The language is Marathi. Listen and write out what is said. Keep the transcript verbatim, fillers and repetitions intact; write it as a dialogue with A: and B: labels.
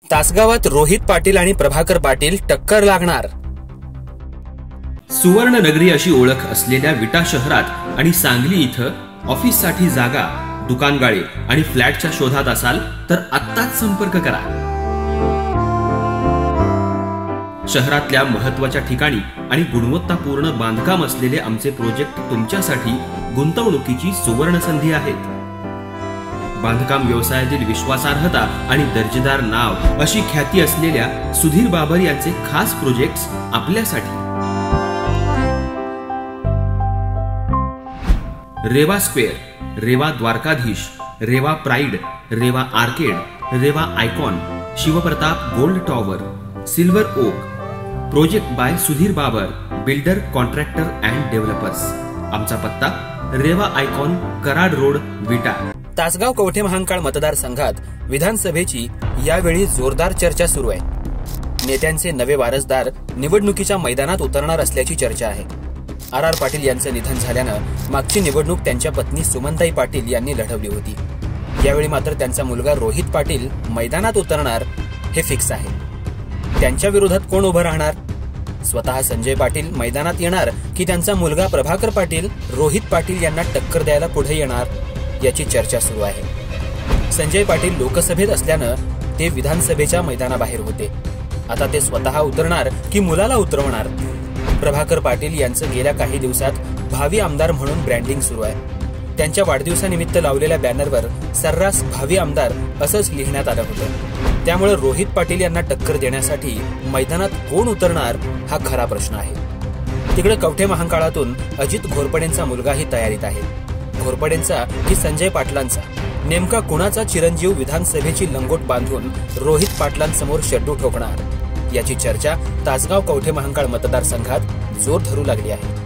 A: तासगावात रोहित पाटील आणि प्रभाकर पाटील टक्कर लागणार।
B: सुवर्ण नगरी अशी ओळख असलेल्या विटा शहरात आणि सांगली इथं ऑफिससाठी जागा, दुकानगाळे आणि फ्लॅटच्या शोधात असाल तर आत्ताच संपर्क करा। शहरातल्या महत्त्वाच्या ठिकाणी आणि गुणवत्तापूर्ण बांधकाम असलेले आमचे प्रोजेक्ट तुमच्यासाठी गुंतवणुकीची सुवर्ण संधी आहेत। बांधकाम व्यवसायातील विश्वासार्हता आणि दर्जेदार नाव अशी ख्याती असलेल्या सुधीर बाबर यांचे खास प्रोजेक्ट्स आपल्यासाठी। Reva square, Reva Dwarkadhish, Reva pride, Reva arcade, Reva icon, Shivpratap gold tower, silver oak. Project by Sudhir Babar, builder, contractor and developers. आमचा पत्ता रेवा आयकॉन, कराड रोड, विटा।
A: तासगाव कवठे महांकाळ मतदारसंघात विधानसभेची यावेळी जोरदार चर्चा सुरू आहे। नेत्यांचे नवे वारसदार निवडणुकीच्या मैदानात उतरणार असल्याची चर्चा आहे। आर आर पाटील यांचं निधन झाल्यानं मागची निवडणूक त्यांच्या पत्नी सुमनताई पाटील यांनी लढवली होती। यावेळी मात्र त्यांचा मुलगा रोहित पाटील मैदानात उतरणार हे फिक्स आहे। त्यांच्या विरोधात कोण उभं राहणार? स्वतः संजय पाटील मैदानात येणार की त्यांचा मुलगा प्रभाकर पाटील रोहित पाटील यांना टक्कर द्यायला पुढे येणार, याची चर्चा सुरू आहे। संजय पाटील लोकसभेत असल्यानं ते विधानसभेच्या मैदानाबाहेर होते। आता ते स्वतः उतरणार की मुलाला उतरवणार? प्रभाकर पाटील यांचं गेल्या काही दिवसात भावी आमदार म्हणून ब्रँडिंग सुरू आहे। त्यांच्या वाढदिवसानिमित्त लावलेल्या बॅनरवर सर्रास भावी आमदार असंच लिहिण्यात आलं होतं। त्यामुळे रोहित पाटील यांना टक्कर देण्यासाठी मैदानात कोण उतरणार हा खरा प्रश्न आहे। तिकडे कवठे महांकाळातून अजित घोरपडेंचा मुलगाही तयारीत आहे। घोरपडेंचा की संजय पाटलांचा, नेमका कुणाचा चिरंजीव विधानसभेची लंगोट बांधून रोहित पाटलांसमोर शेड्डू ठोकणार, याची चर्चा तासगाव कवठे महांकाळ मतदारसंघात जोर धरू लागली आहे।